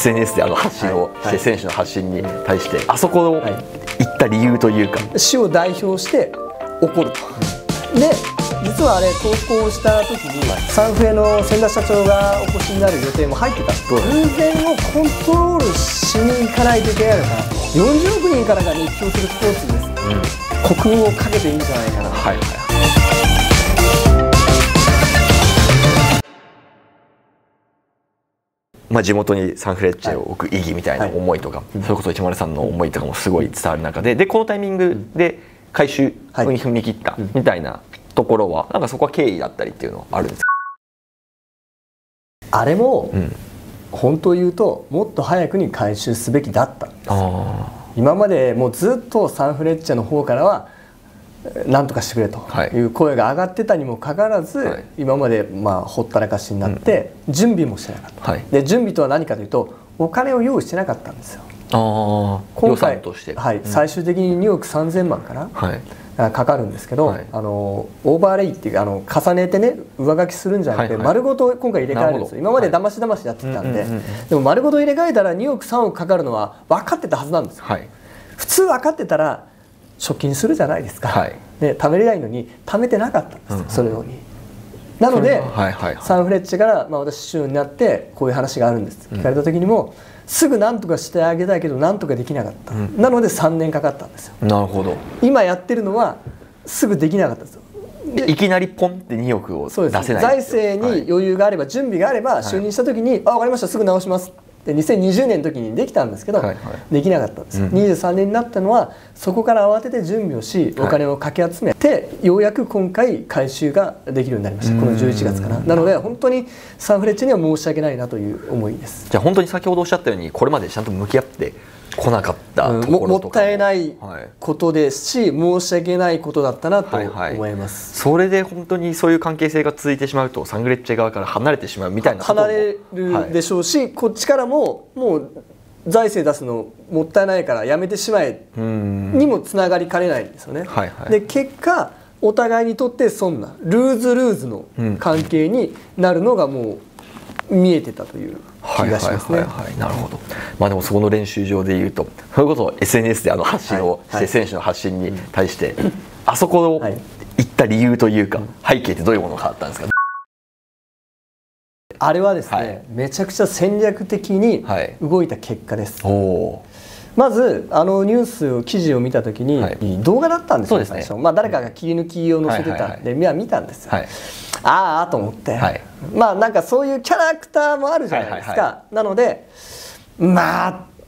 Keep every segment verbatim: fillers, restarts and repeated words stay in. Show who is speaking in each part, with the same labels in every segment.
Speaker 1: スエヌエス であの発信をして、選手の発信に対してあそこを行った理由というか、
Speaker 2: 市を代表して怒ると。で実はあれ投稿した時にサンフレの千田社長がお越しになる予定も入ってた。空前をコントロールしに行かないといけないのかな。よんじゅうおくにんからが熱狂するスポーツです、うん、国運をかけていいんじゃないかな。はいはい、
Speaker 1: まあ地元にサンフレッチェを置く意義みたいな思いとか、はいはい、それこそ市丸さんの思いとかもすごい伝わる中で、でこのタイミングで回収に踏み切ったみたいなところは、なんかそこは経緯だったりっていうのはあるんですか？
Speaker 2: あれも、うん、本当を言うともっと早くに回収すべきだったんです。今までもうずっとサンフレッチェの方からは何とかしてくれという声が上がってたにもかかわらず、はい、今までまあほったらかしになって準備もしてなかった、はい、で準備とは何かというとお金を用意してなかったんですよ。あ今回として、はい、うん、最終的ににおくさんぜんまんかな、はい、かかるんですけど、はい、あのオーバーレイっていうあの重ねてね上書きするんじゃなくて、はいはい、丸ごと今回入れ替えるんですよ。今までだましだましやってたんで、でも丸ごと入れ替えたらにおくさんおくかかるのは分かってたはずなんですよ、はい、普通分かってたら貯金するじゃないですか、はい、で貯めれないのに貯めてなかったんですよ、うん、そのように。なので、はいはい、サンフレッチェから、まあ、私市長になってこういう話があるんですって聞かれた時にも、うん、すぐ何とかしてあげたいけど何とかできなかった、うん、なのでさんねんかかったんですよ。
Speaker 1: なるほど。
Speaker 2: 今やってるのはすぐできなかったんですよ。
Speaker 1: いきなりポンってにおくを出せない。
Speaker 2: 財政に余裕があれば、準備があれば就任した時に、はい、あ分かりましたすぐ直しますってにせんにじゅうねんの時にできたんですけど、はいはい、できなかったんです、うん、にじゅうさんねんになったのはそこから慌てて準備をしお金をかき集めて、はい、ようやく今回回収ができるようになりました。このじゅういちがつかな。なので本当にサンフレッチェには申し訳ないなという思いです。
Speaker 1: じゃあ本当に先ほどおっしゃったようにこれまでちゃんと向き合って来なかったところとかも、
Speaker 2: うん、も, もったいないことですし、はい、申し訳ないことだったなと思います、はいはい、
Speaker 1: それで本当にそういう関係性が続いてしまうとサンフレッチェ側から離れてしまうみたいなことも
Speaker 2: 離れるでしょうし、はい、こっちからももう財政出すのもったいないからやめてしまえにもつながりかねないんですよね。はいはい、で結果お互いにとってそんなルーズルーズの関係になるのがもう見えてたという気がしますね。
Speaker 1: なるほど。まあでもそこの練習場でいうとそれこそ エスエヌエス であの発信をして、はい、選手の発信に対して、うん、あそこを行った理由というか、はい、背景ってどういうものがあったんですか？
Speaker 2: あれはですね、はい、めちゃくちゃ戦略的に動いた結果です。はい、まずあのニュース記事を見た時に、はい、動画だったんですよ、ね、最初。まあ誰かが切り抜きを載せてたんで見たんですよ。はい、ああと思って、はい、まあなんかそういうキャラクターもあるじゃないですか。なのでまあ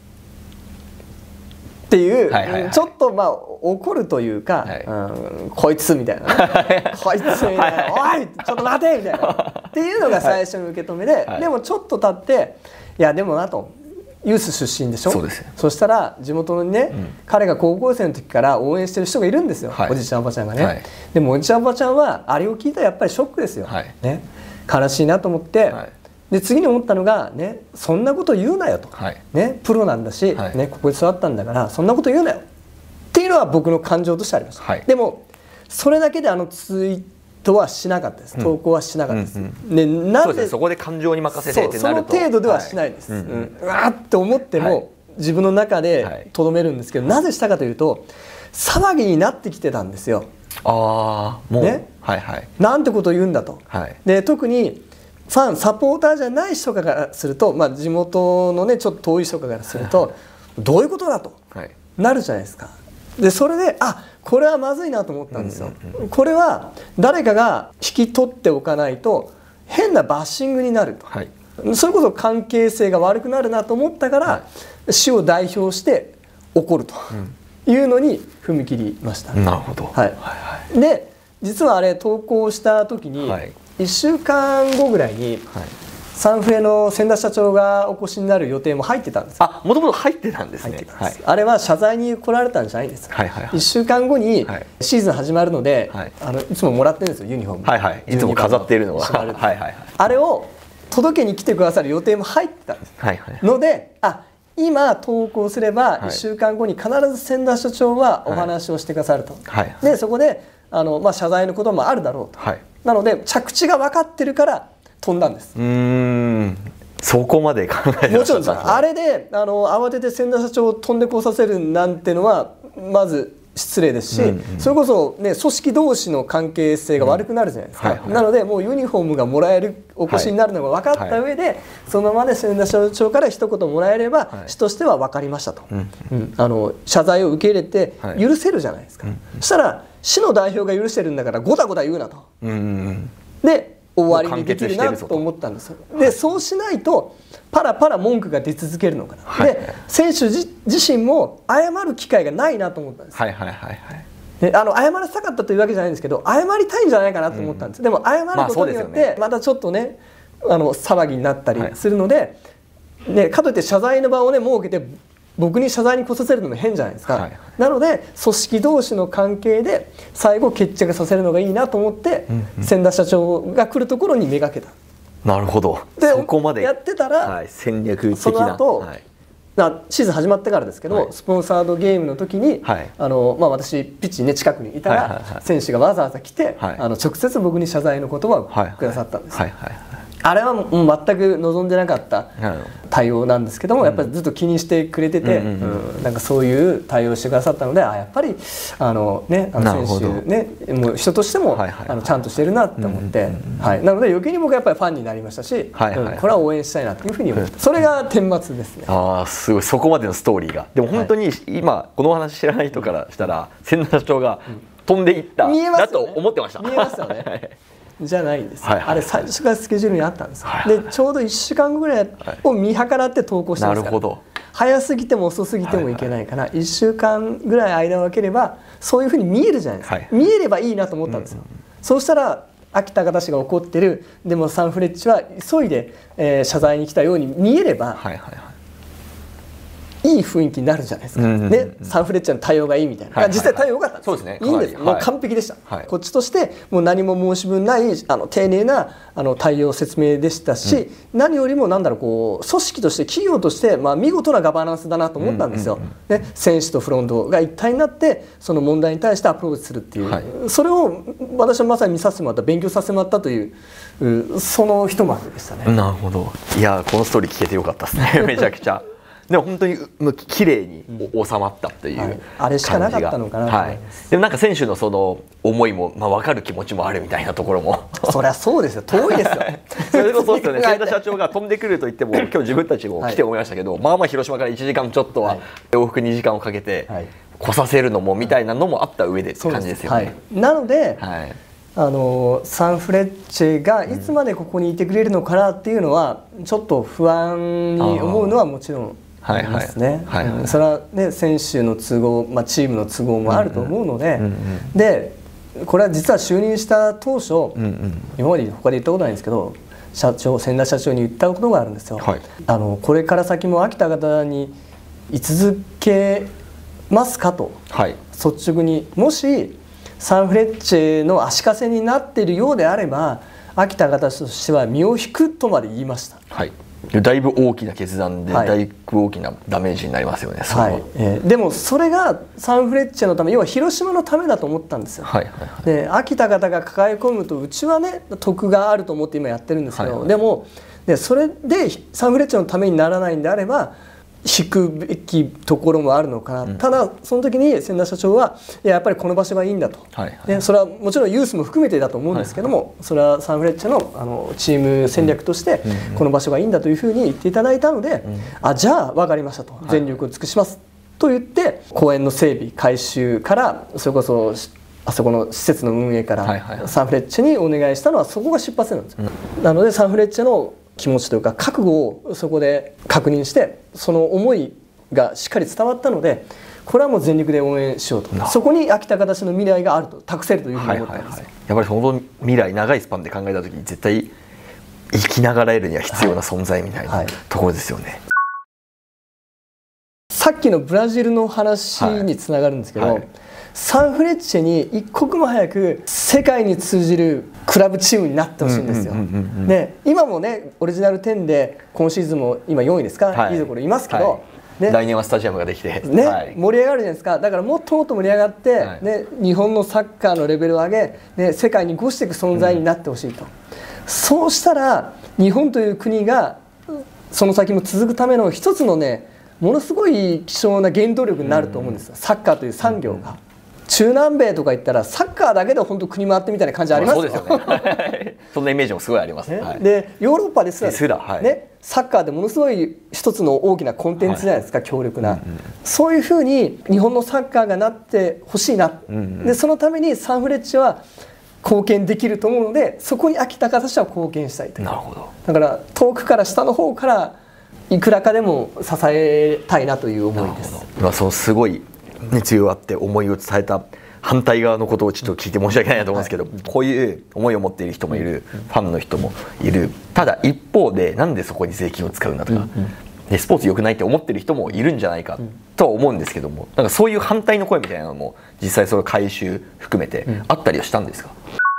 Speaker 2: っていうちょっとまあ怒るというか、はい、うん、こいつみたいな、ね、こいつみたいなおいちょっと待てみたいなっていうのが最初の受け止めで、はい、でもちょっと経っていやでもなと。ユース出身でしょ。 そうです。そしたら地元にね、うん、彼が高校生の時から応援してる人がいるんですよ、はい、おじいちゃんおばちゃんがね、はい、でもおじいちゃんおばちゃんはあれを聞いたらやっぱりショックですよ、はい、ね、悲しいなと思って、はい、で次に思ったのが、ね、そんなこと言うなよと、はい、ね、プロなんだし、はい、ね、ここで育ったんだからそんなこと言うなよっていうのは僕の感情としてありました、はい、でもそれだけであのツイートはしなかったです。投稿はしなかったです。で、なぜ
Speaker 1: そこで感情に任せてってなると、
Speaker 2: その程度ではしないです。うわーって思っても自分の中でとどめるんですけど、なぜしたかというと騒ぎになってきてたんですよ。
Speaker 1: ああ、もうね、はいはい。
Speaker 2: なんてことを言うんだと。で、特にファンサポーターじゃない人からすると、まあ地元のねちょっと遠い人からするとどういうことだとなるじゃないですか。でそれであこれはまずいなと思ったんですよ。これは誰かが引き取っておかないと変なバッシングになると、はい、それこそ関係性が悪くなるなと思ったから、はい、市を代表して怒るというのに踏み切りました。
Speaker 1: なるほど。はい
Speaker 2: はい、で実はあれ投稿した時にいっしゅうかんごぐらいに、はい、サンフレの千田社長がお越しになる予定も入ってたんです。
Speaker 1: あ、もともと入ってたんですね。
Speaker 2: はい、あれは謝罪に来られたんじゃないんです。いっしゅうかんごにシーズン始まるので、はい、あのいつももらってるんですよユニフォーム。
Speaker 1: はいはい。いつも飾っているのは。はいはいはい。
Speaker 2: あれを届けに来てくださる予定も入ってたんです。はいはい。ので、あ、今投稿すればいっしゅうかんごに必ず千田社長はお話をしてくださると。はい。でそこであのまあ謝罪のこともあるだろうと。はい。なので着地が分かってるから飛んだんです。
Speaker 1: うーん。 そこまで考えて
Speaker 2: もちろんです。あれであの慌てて千田社長を飛んでこさせるなんてのはまず失礼ですし、うんうん、それこそ、ね、組織同士の関係性が悪くなるじゃないですか、うんはいはい、なのでもうユニフォームがもらえるお越しになるのが分かった上で、はいはい、そのままで千田社長から一言もらえれば、はい、市としては分かりましたと、うんうん、あの謝罪を受け入れて許せるじゃないですか、はい、そしたら市の代表が許してるんだからごたごた言うなと、うんうん、で終わりにできるなと思ったんですよ。でそうしないとパラパラ文句が出続けるのかな、はい、で選手自身も謝る機会がないなと思ったんです。はいはいはいはい、あの謝らせたかったというわけじゃないんですけど謝りたいんじゃないかなと思ったんです、うん、でも謝ることによってまたちょっとねあの騒ぎになったりするので、はい、ね、かといって謝罪の場をね設けて僕に謝罪に来させるのも変じゃないですか、はい、なので組織同士の関係で最後決着させるのがいいなと思って、うんうん、千田社長が来るところにめがけた。なるほど。でそこまでやってたら、はい、戦略的なその後、はい、シーズン始まってからですけど、はい、スポンサードゲームの時に、はい、あのまあ、私ピッチに、ね、近くにいたら、はいはいはい、選手がわざわざ来て、はい、あの直接僕に謝罪の言葉をくださったんです。はいはいはいはい、あれはもう全く望んでなかった対応なんですけども、やっぱりずっと気にしてくれてて、なんかそういう対応をしてくださったので、あやっぱりあの、ね、あの選手、ね、もう人としてもあのちゃんとしてるなって思って、はい、なので余計に僕はやっぱりファンになりましたし、はいはい、うん、これは応援したいなというふうに思って、それが天末ですね。
Speaker 1: ああすごい、そこまでのストーリーが。でも本当に今このお話知らない人からしたら千田社長が飛んでいっただと思ってました。
Speaker 2: 見えますよね。じゃないんです、はいはいはい、あれ最初からスケジュールにあったんです、はいはい、でちょうどいっしゅうかんぐらいを見計らって投稿してますから、なるほど、早すぎても遅すぎてもいけないから、はいはい、いっしゅうかんぐらい間を空ければそういうふうに見えるじゃないですか、はい、見えればいいなと思ったんですよ、うんうん、そうしたら秋田方氏が怒ってる、でもサンフレッチェは急いで、えー、謝罪に来たように見えれば、はいはいはい、いい雰囲気になるじゃないですか、うんうんうん、でサンフレッチェの対応がいいみたいな、はいはいはい、実際対応良かったんです、そうですね、いいんです、もう完璧でした、はい、こっちとしてもう何も申し分ないあの丁寧なあの対応説明でしたし、うん、何よりもなんだろう、こう組織として企業として、まあ、見事なガバナンスだなと思ったんですよ、うんうんうん、で選手とフロントが一体になってその問題に対してアプローチするっていう、はい、それを私はまさに見させてもらった、勉強させてもらったというその一幕でしたね。
Speaker 1: なるほど。いやこのストーリー聞けてよかったですねめちゃくちゃ。でも本当に綺麗に収まったという感じが、はい、あれしかなかったのかなと思います、はい、でもなんか選手のその思いも、まあ、分かる気持ちもあるみたいなところも
Speaker 2: そりゃそうですよ、遠いですよ
Speaker 1: それこそそうですよね、千田社長が飛んでくると言っても今日自分たちも来て思いましたけど、はい、まあまあ広島からいちじかんちょっとは往復にじかんをかけて来させるのもみたいなのもあった上でって感じですよね。はい、
Speaker 2: なので、はい、あのサンフレッチェがいつまでここにいてくれるのかなっていうのはちょっと不安に思うのはもちろんありますね。それはね、選手の都合、まあ、チームの都合もあると思うので、うんうん、でこれは実は就任した当初、うんうん、今まで他で言ったことないんですけど、社長千田社長に言ったことがあるんですよ。はい、あのこれから先も秋田方に居続けますかと、はい、率直に、もしサンフレッチェの足かせになっているようであれば秋田方としては身を引くとまで言いました。はい、
Speaker 1: だいぶ大きな決断で、はい、だいぶ大きなダメージになりますよね。
Speaker 2: はい、えー、でもそれがサンフレッチェのため、要は広島のためだと思ったんですよ。はいはいはい、で秋田方が抱え込むとうちはね得があると思って今やってるんですけど、はいはい、でもでそれでサンフレッチェのためにならないんであれば引くべきところもあるのかな、うん、ただその時に千田社長はいや、やっぱりこの場所がいいんだと、はいはい、でそれはもちろんユースも含めてだと思うんですけども、はいはい、それはサンフレッチェ の, あのチーム戦略としてこの場所がいいんだというふうに言っていただいたので、うん、あじゃあ分かりましたと、全力を尽くします、はい、と言って公園の整備改修からそれこそあそこの施設の運営からサンフレッチェにお願いしたのはそこが出発点なんですよ、うん、なのでサンフレッチェの気持ちというか覚悟をそこで確認して、その思いがしっかり伝わったので、これはもう全力で応援しようと、そこに秋田方市の未来があると託せるというふうに思ったんです、はいはいはい、
Speaker 1: やっぱりその未来長いスパンで考えた時に絶対生きながらえるには必要な存在みたいなところですよね。はいはい、
Speaker 2: さっきのブラジルの話につながるんですけど、はいはい、サンフレッチェに一刻も早く世界に通じるクラブチームになってほしいんですよ。で今もねオリジナルテンで今シーズンも今よんいですか、はい、いいところいますけど、はい、ね、
Speaker 1: 来年はスタジアムができて、
Speaker 2: ね、
Speaker 1: はい、
Speaker 2: 盛り上がるじゃないですか。だからもっともっと盛り上がって、はい、ね、日本のサッカーのレベルを上げ、ね、世界に越していく存在になってほしいと、うん、そうしたら日本という国がその先も続くための一つのねものすごい希少な原動力になると思うんですよ、サッカーという産業が。中南米とか行ったらサッカーだけで本当国回ってみたいな感じありますよ。
Speaker 1: そうですよねそんなイメージもすごいあります、ねはい、
Speaker 2: でヨーロッパですら、
Speaker 1: ですら、はい
Speaker 2: ね、サッカーでものすごい一つの大きなコンテンツじゃないですか、はい、強力な、うんうん、そういうふうに日本のサッカーがなってほしいな、うんうん、でそのためにサンフレッチェは貢献できると思うので、そこに秋田方としては貢献したいという。
Speaker 1: なるほど。
Speaker 2: だから遠くから下の方からいくらかでも支えたいなという思いです。
Speaker 1: まあ、そのすごい熱意があって思いを伝えた反対側のことをちょっと聞いて申し訳ないなと思うんですけど、はい、こういう思いを持っている人もいる、ファンの人もいる。ただ一方でなんでそこに税金を使うんだとか、うんうん、でスポーツ良くないって思ってる人もいるんじゃないかとは思うんですけども、なんかそういう反対の声みたいなのも実際その回収含めてあったりはしたんですか？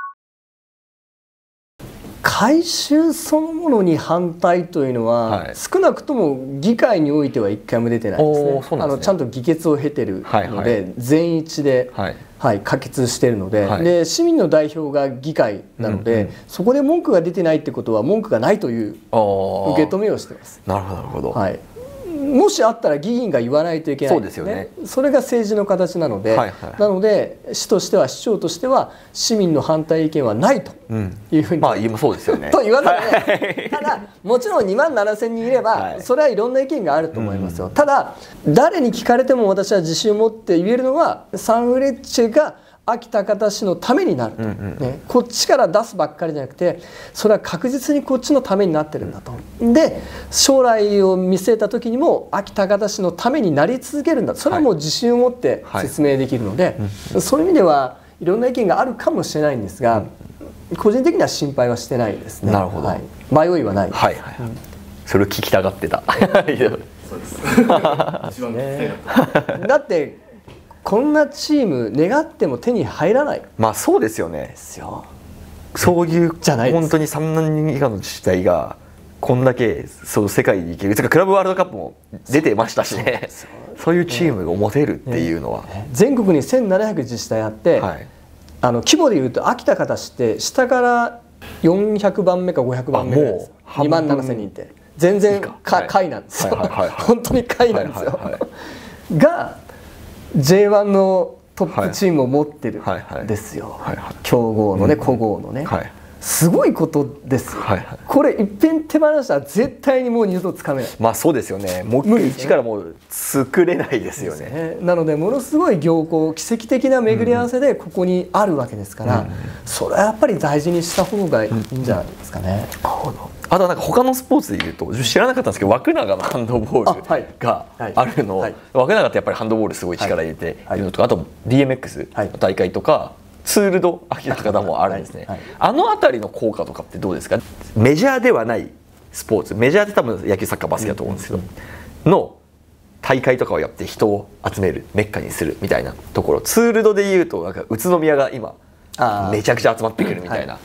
Speaker 2: 改修そのものに反対というのは、はい、少なくとも議会においては一回も出てないですね。ですね、あのちゃんと議決を経てるので、はいはい、全一で、はいはい、可決しているので、はい、で市民の代表が議会なので、うんうん、そこで文句が出てないってことは文句がないという受け止めをしています。
Speaker 1: なるほどなるほど。
Speaker 2: はい、もしあったら議員が言わないといけないんですね。そうですよね。それが政治の形なので、はいはい、なので市としては市長としては市民の反対意見はないというふうに、うん、
Speaker 1: まあ今そうですよね。
Speaker 2: と言わざるを得ない。ただもちろんにまんななせんにんいれば、はい、それはいろんな意見があると思いますよ。うん、ただ誰に聞かれても私は自信を持って言えるのはサンフレッチェが秋田方市のためになると、うんうんね、こっちから出すばっかりじゃなくてそれは確実にこっちのためになってるんだと。で将来を見据えた時にも秋田方市のためになり続けるんだ、それはもう自信を持って説明できるので、はいはい、そういう意味ではいろんな意見があるかもしれないんですが、うん、個人的には心配はしてないですね。
Speaker 1: なるほど、
Speaker 2: はい、迷いはない。
Speaker 1: はいはい、うん、それを聞きたがってたそうです
Speaker 2: ね、だってこんなチーム願っても手に入らない。
Speaker 1: まあそうですよね。
Speaker 2: ですよ。
Speaker 1: そういう本当にさんまんにん以下の自治体がこんだけそう世界に行ける、てかクラブワールドカップも出てましたしね。そういうチームが持てるっていうのは、ねね、
Speaker 2: 全国にせんななひゃく自治体あって、はい、あの規模でいうと秋田方市って下からよんひゃくばんめかごひゃくばんめぐらいです。にまんななせんにんって全然下位なんですよ。本当に下位なんですよ。がジェイワン のトップチームを持ってるんですよ。強豪のね、古豪のね、はい、すごいことですよ。はいはい、これいっぺん手放したら絶対にもう二度とつかめない。
Speaker 1: まあそうですよね。もう一からもう作れないですよね。
Speaker 2: ね、なのでものすごい行幸奇跡的な巡り合わせでここにあるわけですから、うん、それはやっぱり大事にした方がいいんじゃないですかね。
Speaker 1: うんうん、あとなんか他のスポーツでいうと知らなかったんですけど、枠長のハンドボールがあるの、はいはい、枠長ってやっぱりハンドボールすごい力入れているのとか、あと ディーエムエックス の大会とかツールド秋田方もあるんですね。はいはい、あの辺りの効果とかってどうですか？メジャーではないスポーツ、メジャーって多分野球サッカーバスケだと思うんですけど、うん、の大会とかをやって人を集めるメッカにするみたいなところ、ツールドでいうとなんか宇都宮が今めちゃくちゃ集まってくるみたいな、はい、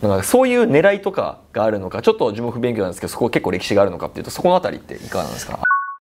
Speaker 1: なんかそういう狙いとかがあるのか、ちょっと自分不勉強なんですけどそこ結構歴史があるのかっていうと、そこのあたりっていかがなんですか？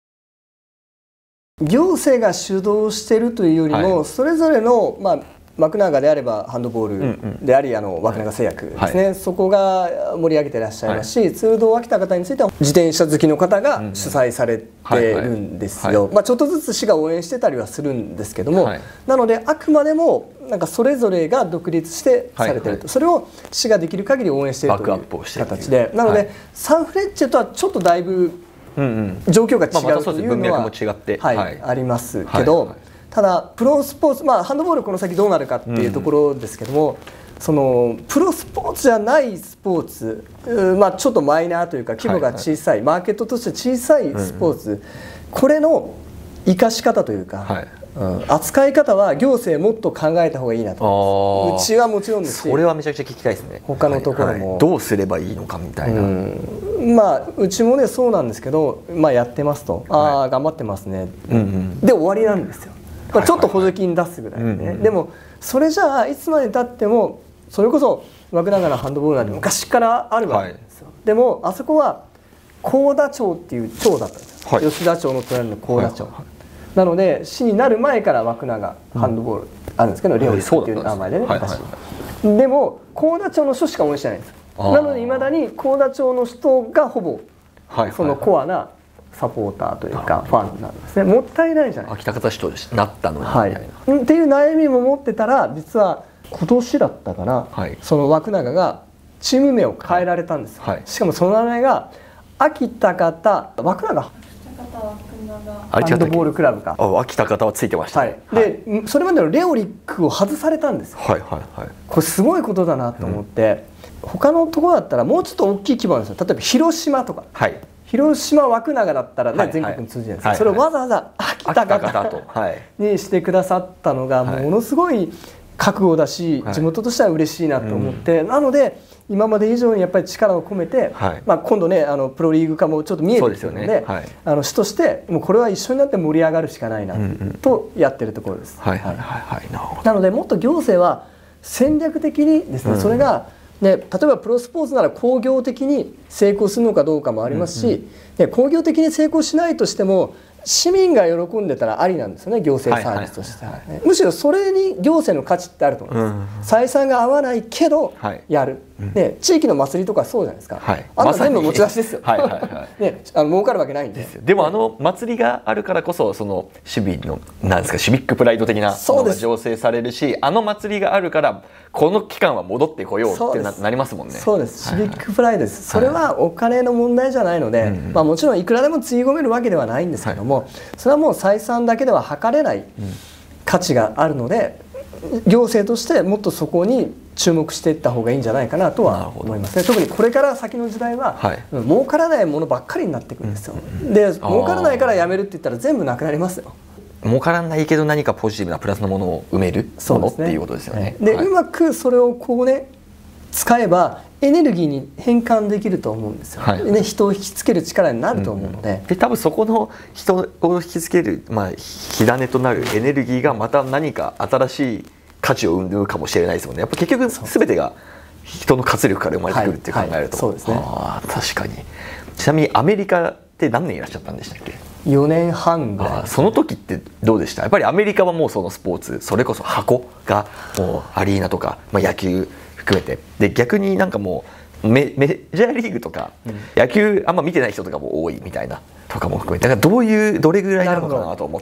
Speaker 2: 行政が主導しているというよりも、はい、それぞれのまあ枠長であればハンドボールであり、あの枠長製薬ですね、はい、そこが盛り上げてらっしゃいますし、はい、ツールドを秋田方については自転車好きの方が主催されてるんですよ。まあちょっとずつ市が応援してたりはするんですけども、はい、なのであくまでもなんかそれぞれが独立してされてると、はいはい、それを市ができる限り応援しているという形で、なので、はい、サンフレッチェとはちょっとだいぶ状況が違うというのはありますけど、はいはい、ただプロスポーツ、まあ、ハンドボールこの先どうなるかっていうところですけども、うん、そのプロスポーツじゃないスポーツ、まあ、ちょっとマイナーというか規模が小さい、はいはい、マーケットとして小さいスポーツ、うん、これの生かし方というか、はい、うん、扱い方は行政もっと考えた方がいいなと。うちはもちろんですし、
Speaker 1: それはめちゃくちゃ聞きたいですね。
Speaker 2: 他のところも、はいはい、
Speaker 1: どうすればいいのかみたいな、うん、
Speaker 2: まあうちもねそうなんですけど、まあ、やってますと、はい、ああ頑張ってますね、うんうん、で終わりなんですよ。まあ、ちょっと補助金出すぐらいでね。でもそれじゃあいつまでたってもそれこそ枠長のハンドボールなんて昔からあるわけですよ。はい、でもあそこは幸田町っていう町だったんですよ。はい、吉田町の隣の幸田町。はいはい、なので市になる前から枠長ハンドボールあるんですけど、レオリスっていう名前でね、昔。でも幸田町の人しか応援してないんですよ。なのでいまだに幸田町の人がほぼそのコアなサポーターというかファンなんですね。もったいないじゃない。
Speaker 1: 秋田方市となったのにみ
Speaker 2: たいな、はい、っていう悩みも持ってたら、実は今年だったかな、はい、その枠永がチーム名を変えられたんですよ、はい、しかもその名前が秋田方枠永ハンドボールクラブか。
Speaker 1: あ、秋田方はついてました、ね、
Speaker 2: はい、で、はい、それまでのレオリックを外されたんですよ。
Speaker 1: はいはいはい。
Speaker 2: これすごいことだなと思って、うん、他のところだったらもうちょっと大きい規模なんですよ。例えば広島とか、はい、広島枠永だったらね、はい、全国に通じるんですけど、はい、それをわざわざ秋田方にしてくださったのがものすごい覚悟だし、地元としては嬉しいなと思って、はい、なので今まで以上にやっぱり力を込めて、はい、まあ今度ね、あのプロリーグ化もちょっと見えてきてるので、ね、はい、あの主としてもうこれは一緒になって盛り上がるしかないなとやってるところです。なのでもっと行政は戦略的にですね、うん、それがね、例えばプロスポーツなら工業的に成功するのかどうかもありますし、うんうん、で工業的に成功しないとしても市民が喜んでたらありなんですよね、行政サービスとしては。むしろそれに行政の価値ってあると思います。採算が合わないけどやる、はい、で地域の祭りとかそうじゃないですか、はい、あんな全部持ち出しですよ。ね、あの儲かるわけないんで。
Speaker 1: でもあの祭りがあるからこそ、その守備のなんですか、シビックプライド的なものが醸成されるし、あの祭りがあるからこの期間は戻ってこようってな、なりますもんね。
Speaker 2: そうです、シビックプライドです。それはお金の問題じゃないので、はい、まあもちろんいくらでもつぎ込めるわけではないんですけども、はい、それはもう採算だけでは測れない価値があるので、行政としてもっとそこに注目していった方がいいんじゃないかなとは思いますね。特にこれから先の時代は、はい、儲からないものばっかりになってくるんですよ。で、儲からないからやめるって言ったら全部なくなりますよ。
Speaker 1: 儲からないけど何かポジティブなプラスのものを埋めるものっていうことですよね。
Speaker 2: で、うまくそれをこうね使えばエネルギーに変換できると思うんですよ、はい、ね、人を引きつける力になると思うので、
Speaker 1: うん、で多分そこの人を引きつける、まあ、火種となるエネルギーがまた何か新しい価値を生むかもしれないですもんね。やっぱ結局全てが人の活力から生まれてくるって考えると、
Speaker 2: そうですね。
Speaker 1: あ、確かに。ちなみにアメリカって何年いらっしゃったんでしたっけ？
Speaker 2: よねんはんぐらい。
Speaker 1: その時ってどうでした？やっぱりアメリカはもうそのスポーツ、それこそ箱がもうアリーナとか、まあ、野球含めてで、逆になんかもうメ, メジャーリーグとか、うん、野球あんま見てない人とかも多いみたいなとかも含めて、だからどういうどれぐらいなのかなと思って。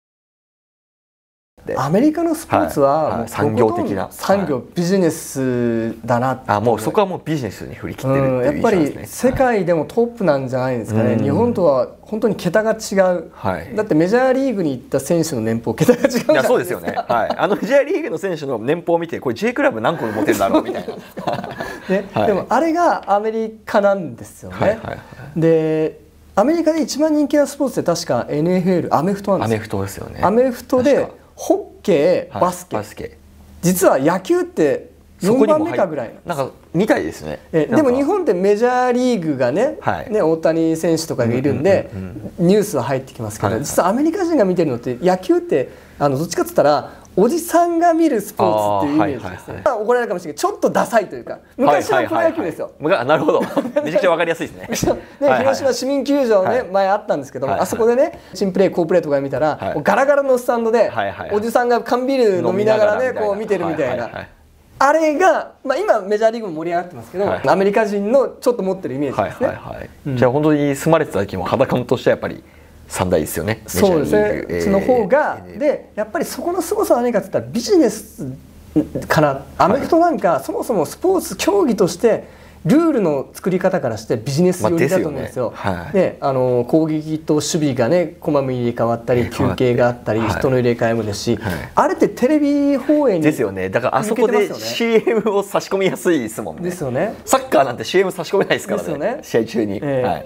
Speaker 2: アメリカのスポーツはもう
Speaker 1: 産業的な
Speaker 2: 産業、ビジネスだなって。
Speaker 1: あ、もうそこはもうビジネスに振り切ってるっていう、
Speaker 2: やっぱり世界でもトップなんじゃないですかね。日本とは本当に桁が違う、はい、だってメジャーリーグに行った選手の年俸桁が違うじゃないですか。
Speaker 1: そうですよね、はい、あのメジャーリーグの選手の年俸を見てこれ J クラブ何個持ってるんだろうみたいな
Speaker 2: ね、はい、でもあれがアメリカなんですよね、はいはいはい、でアメリカで一番人気なスポーツって確か エヌエフエル アメフトなんですよ。
Speaker 1: アメフトですよね。
Speaker 2: アメフトでホッケー、バスケ、はい、バスケ、実は野球ってよんばんめかぐらい
Speaker 1: なんかみたいですね。
Speaker 2: えでも日本ってメジャーリーグがね、はい、ね、大谷選手とかがいるんでニュースは入ってきますけど、はい、実はアメリカ人が見てるのって野球ってあのどっちかって言ったらおじさんが見るスポーツっていうイメージですね。はいはいはい、怒られるかもしれないけどちょっとダサいというか昔のプロ野球ですよ。
Speaker 1: なるほど、めちゃくちゃわかりやすいですね。
Speaker 2: ね、広島市民球場ね、はい、前あったんですけど、はいはい、あそこでね新プレー好プレーとか見たら、はい、ガラガラのスタンドで、はいはいはい、おじさんが缶ビール飲みながらねこう見てるみたいな。はいはいはい、あれが、まあ、今メジャーリーグも盛り上がってますけど、はい、アメリカ人のちょっと持ってるイメージですね。はいはいはい、うん、じゃあ
Speaker 1: 本当に住まれてた時も肌感としてはやっぱり三大ですよね。
Speaker 2: そうですね。えー、その方が、えー、でやっぱりそこの凄さは何かって言ったらビジネスかな。アメフトなんか、はい、そもそもスポーツ競技としてルールの作り方からしてビジネス寄りだと思うんですよ。まあ、ですよね。はい、で、あの攻撃と守備がねこまめに入れ替わったり休憩があったり、はい、人の入れ替えもですし、はい、あれってテレビ放映に
Speaker 1: ですよね。だからあそこで シーエム を差し込みやすいですもんね。
Speaker 2: ですよね。
Speaker 1: サッカーなんて シーエム 差し込めないですからね。ですよね。試合中に。えーはい、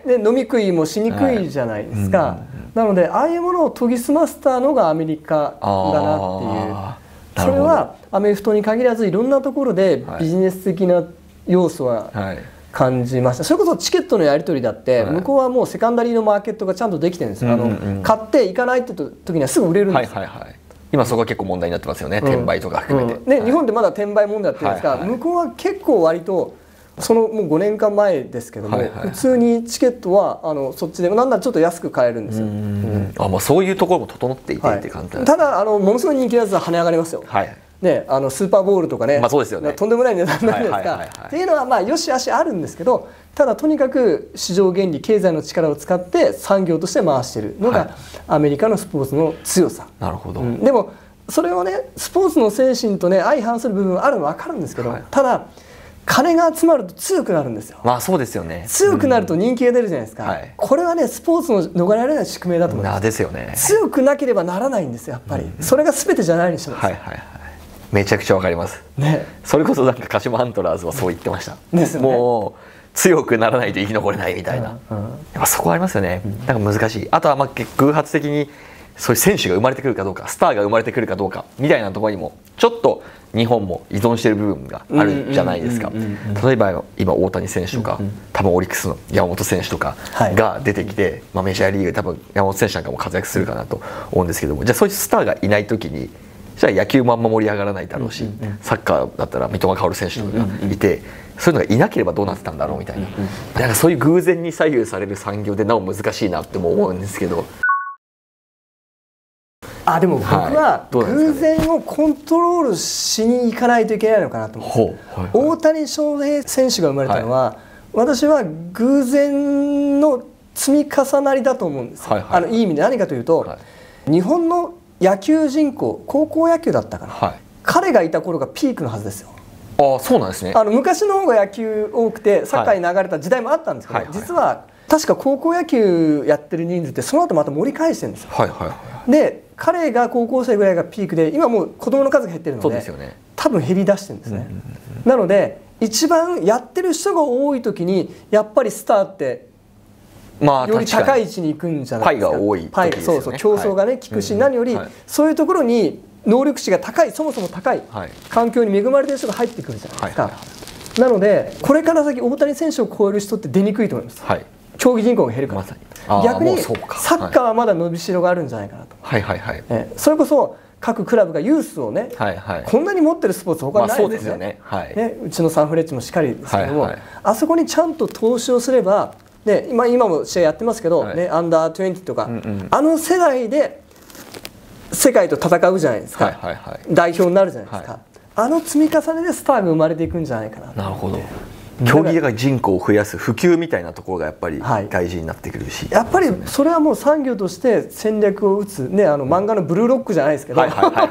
Speaker 2: で、で飲み食いもしにくいじゃないですか。はい、なのでああいうものを研ぎ澄ませたのがアメリカだなっていう。それはアメフトに限らずいろんなところでビジネス的な要素は、はい、感じました。それこそチケットのやり取りだって、はい、向こうはもうセカンダリーのマーケットがちゃんとできてるんですよ。あの、うんうん、買っていかないって時にはすぐ売れるんですよ。はいはいはい、
Speaker 1: 今そこが結構問題になってますよね、うん、転売とか含めて。
Speaker 2: うん、で、はい、日本でまだ転売問題やってるんですが、はいはい、向こうは結構割とそのもうごねんかんまえですけども、はいはいはい、普通にチケットはあのそっちでなんだらちょっと安く買えるんですよ。うん、
Speaker 1: あ、まあ、そういうところも整っていてって感じなんです、ね。
Speaker 2: ただあのものすごい人気のやつは跳ね上がりますよ。はい、 ね、あのスーパーボールとかね、
Speaker 1: まあそうですよね、
Speaker 2: とんでもない値段なんですか。っていうのはまあよしあしあるんですけど、ただとにかく市場原理経済の力を使って産業として回しているのがアメリカのスポーツの強さ。
Speaker 1: なるほど、
Speaker 2: うん、でもそれをねスポーツの精神とね相反する部分はあるのは分かるんですけど、はい、ただ金が集まると強くなるんですよ。
Speaker 1: まあそうですよね。
Speaker 2: 強くなると人気が出るじゃないですか。うんはい、これはねスポーツの逃れられない宿命だと思います。
Speaker 1: ですよね。
Speaker 2: 強くなければならないんですよやっぱり。うん、それが全てじゃないにしてます。
Speaker 1: はいはいはい。めちゃくちゃわかります。ね。それこそなんか鹿島アントラーズはそう言ってました。ですよね。もう強くならないと生き残れないみたいな。うんうん、やっぱそこありますよね。なんか難しい。あとはまあ偶発的にそういう選手が生まれてくるかどうか、スターが生まれてくるかどうかみたいなところにもちょっと日本も依存している部分があるじゃないですか。例えば今大谷選手とか、多分オリックスの山本選手とかが出てきて、まあ、メジャーリーグで多分山本選手なんかも活躍するかなと思うんですけども、じゃあそういうスターがいない時にじゃあ野球もあんま盛り上がらないだろうし、サッカーだったら三笘薫選手とかがいて、そういうのがいなければどうなってたんだろうみたいな、なんかそういう偶然に左右される産業でなお難しいなっても思うんですけど。
Speaker 2: あでも僕は偶然をコントロールしに行かないといけないのかなと思って、大谷翔平選手が生まれたのは私は偶然の積み重なりだと思うんですよ。あのいい意味で何かというと、日本の野球人口高校野球だったかな、彼がいた頃がピークのはずですよ。
Speaker 1: ああそうなんですね。
Speaker 2: あの昔の方が野球多くてサッカーに流れた時代もあったんですけど、実は確か高校野球やってる人数ってその後また盛り返してるんですよ。で彼が高校生ぐらいがピークで今もう子供の数が減ってるの で, で、ね、多分減り出してるんですね。なので一番やってる人が多い時にやっぱりスターってより高い位置に行くんじゃないですか。
Speaker 1: パイが多い時ですよね。
Speaker 2: そうそう競争がね効くし、何よりそういうところに能力値が高い、そもそも高い環境に恵まれてる人が入ってくるじゃないですか。なのでこれから先大谷選手を超える人って出にくいと思います。はい、競技人口が減るから。まさに逆にサッカーはまだ伸びしろがあるんじゃないかなと。それこそ各クラブがユースをね、はいはい、こんなに持ってるスポーツ他にないですよね。ね、うちのサンフレッチェもしっかりですけども、はいはい、あそこにちゃんと投資をすれば、ね、今, 今も試合やってますけど、はいね、アンダーにじゅうとか、うんうん、あの世代で世界と戦うじゃないですか、はいはいはい、代表になるじゃないですか、はい、あの積み重ねでスターが生まれていくんじゃないかな。
Speaker 1: なるほど。競技が人口を増やす普及みたいなところがやっぱり大事になってくるし、
Speaker 2: はい、やっぱりそれはもう産業として戦略を打つ、ね、あの漫画のブルーロックじゃないですけど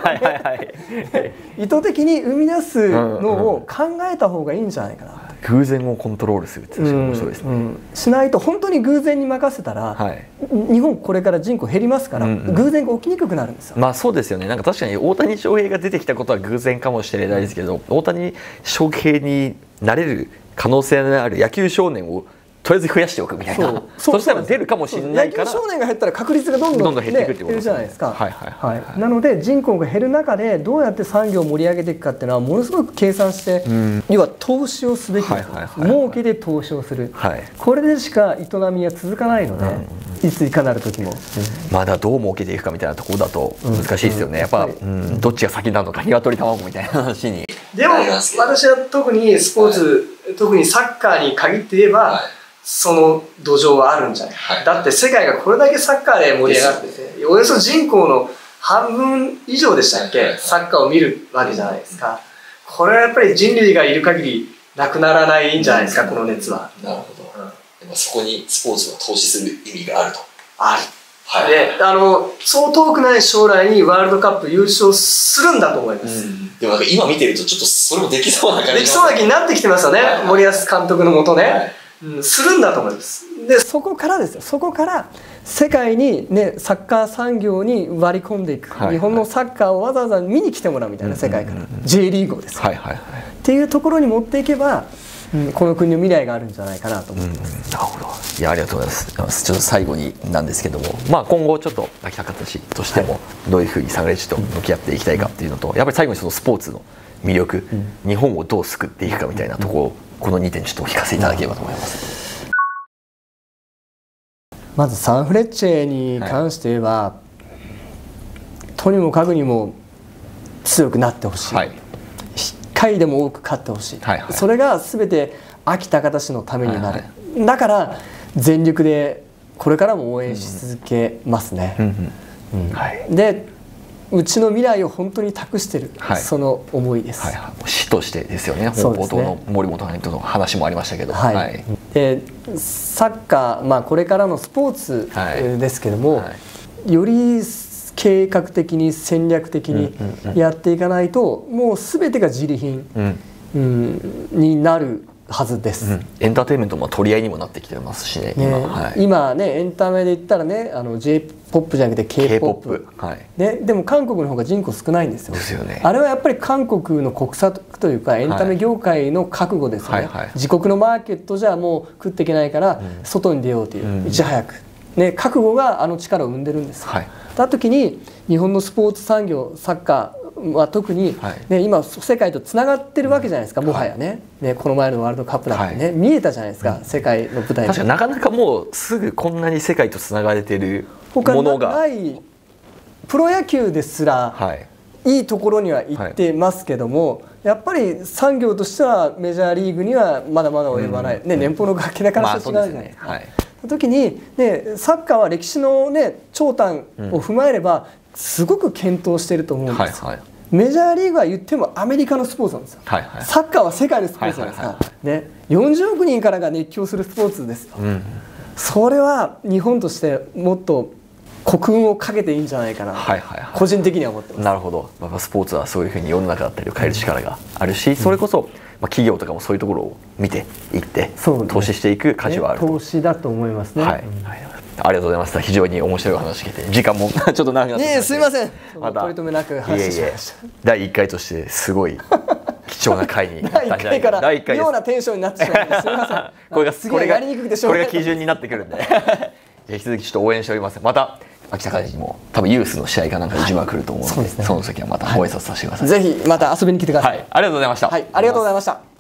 Speaker 2: 意図的に生み出すのを考えた方がいいんじゃないかな。
Speaker 1: 偶然をコントロールするって面白いですね、うんうん、
Speaker 2: しないと本当に偶然に任せたら、はい、日本これから人口減りますから、うんうん、偶然が起きにくくなるんですよ。
Speaker 1: まあそうですよね。なんか確かに大谷翔平が出てきたことは偶然かもしれないですけど、大谷翔平になれる可能性のある野球少年をとりあえず増やしておくみたいな。 そ, そしたら出るかもしれないから、
Speaker 2: 野球少年が減ったら確率がどんどん、ね、減っていくってことですね。減るじゃないですか。なので人口が減る中でどうやって産業を盛り上げていくかっていうのはものすごく計算して、うん、要は投資をすべきです。儲けで投資をする、はい、これでしか営みは続かないので、うん、いついかなる時も、うん、
Speaker 1: まだどう儲けていくかみたいなところだと難しいですよね、うん、やっぱ、うん、どっちが先なのか鶏卵みたいな話に。
Speaker 2: でも私は特にスポーツ、はい、特にサッカーに限って言えば、はい、その土壌はあるんじゃない、はい、だって世界がこれだけサッカーで盛り上がってて、およそ人口の半分以上でしたっけ、はい、サッカーを見るわけじゃないですか。これはやっぱり人類がいる限りなくならないんじゃないですか、この熱は。
Speaker 3: なるほど、うん、そこにスポーツを投資する意味があると。
Speaker 2: ある、はい、であのそう遠くない将来にワールドカップ優勝するんだと思います、うん、
Speaker 3: でもなんか今見てるとちょっとそれもできそうな感じ、
Speaker 2: できそうな気になってきてますよね、はいはい、森保監督のもとね、はい、うん、するんだと思います。でそこからですよ、そこから世界に、ね、サッカー産業に割り込んでいく、はいはい、日本のサッカーをわざわざ見に来てもらうみたいな、世界から J リーグをですね、はいはいはい、っていうところに持っていけば、うん、この国の未来があるんじゃないかなと思います、
Speaker 1: うん、なるほど。いや、ありがとうございます。ちょっと最後になんですけども、まあ、今後ちょっと秋田形としてもどういうふうにサンフレッチェと向き合っていきたいかっていうのと、やっぱり最後にそのスポーツの魅力、うん、日本をどう救っていくかみたいなところを、このにてんちょっとお聞かせいただければと思います。
Speaker 2: まずサンフレッチェに関して言えば、はい、とにもかくにも強くなってほしい、はい、いっかいでも多く勝ってほしい、はいはい、それが全て秋田方市のためになる、はいはい、だから全力でこれからも応援し続けますね。でうちの未来を本当に託してる、はい、その思いです。
Speaker 1: はいはい、師としてですよね。冒頭の森本さんとの話もありましたけど、
Speaker 2: はいはい、でサッカー、まあ、これからのスポーツですけども、はいはい、より計画的に戦略的にやっていかないと、もう全てが自利品、うんうん、になるはずです、うん、
Speaker 1: エンターテインメントも取り合いにもなってきてますしね、
Speaker 2: ね、今、はい、今ねエンタメで言ったらね、あの J-ポップ じゃなくて K-ポップ、はい、で, でも韓国の方が人口少ないんですよ。
Speaker 1: ですよね。
Speaker 2: あれはやっぱり韓国の国策というかエンタメ業界の覚悟ですよね、はいはいはい、自国のマーケットじゃもう食っていけないから外に出ようという、うん、いち早く、ね、覚悟があの力を生んでるんです、はい、だ時に日本のスポーツ産業サッカーは特に、はいね、今世界とつながってるわけじゃないですか、もはや ね,、はい、ねこの前のワールドカップだってね、はい、見えたじゃないですか、うん、世界の舞台に。
Speaker 1: 確かになかなかもうすぐこんなに世界とつながれてるものが
Speaker 2: 他ないプロ野球ですら、はい、いいところには行ってますけども、はい、やっぱり産業としてはメジャーリーグにはまだまだ及ばない、うんね、年俸の崖だから違うじゃないですか。時に、ね、サッカーは歴史の、ね、長短を踏まえればすごく健闘していると思うんです、はいはい、メジャーリーグは言ってもアメリカのスポーツなんですよ、はいはい、サッカーは世界のスポーツなんですから、はいはいはいね、よんじゅうおく人からが熱狂するスポーツですよ、うん、それは日本としてもっと国運をかけていいんじゃないかな、はいはいはい、個人的には思ってます。
Speaker 1: なるほど、まあ、スポーツはそういうふうに世の中だったりを変える力があるし、うん、それこそ、まあ、企業とかもそういうところを見ていって、ね、投資していく価値はあると、
Speaker 2: ね、投資だと思いますね、はい、うん、
Speaker 1: ありがとうございました。非常に面白いお話聞けて時間もちょっと長くなってしまって、
Speaker 2: ね、すいません、また取り留めなく話しました。
Speaker 1: いえいえ、だいいっかいとしてすごい貴重な回になったんじゃないかな。
Speaker 2: だいいっかいから妙なテンションになってしまってすみません。
Speaker 1: これがこれがこれが基準になってくるんで引き続きちょっと応援しております。また秋田会にも多分ユースの試合かなんかにじゅうまん来ると思うので、はい、 そ, でね、その時はまたご挨拶させてください、
Speaker 2: はい、ぜひまた遊びに来てください、
Speaker 1: はい、ありがとうございました。
Speaker 2: はい、ありがとうございました。